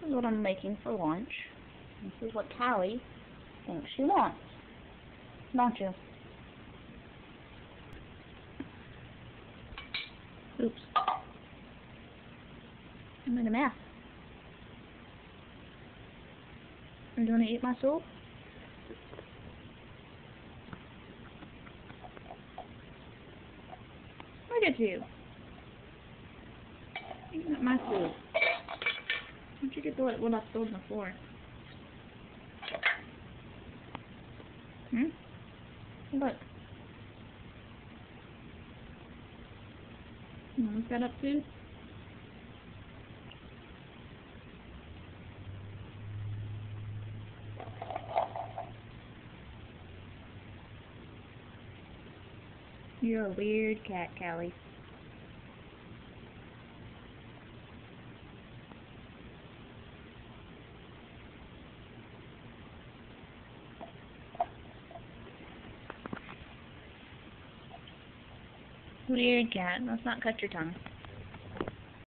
This is what I'm making for lunch. This is what Callie thinks she wants. Don't you? Oops. I made a mess. Are you going to eat my soup? Look at you. Eating up my soup. Why don't you get the what I spilled on the floor? Look. You want to set up food? You're a weird cat, Callie. Weird cat. Let's not cut your tongue.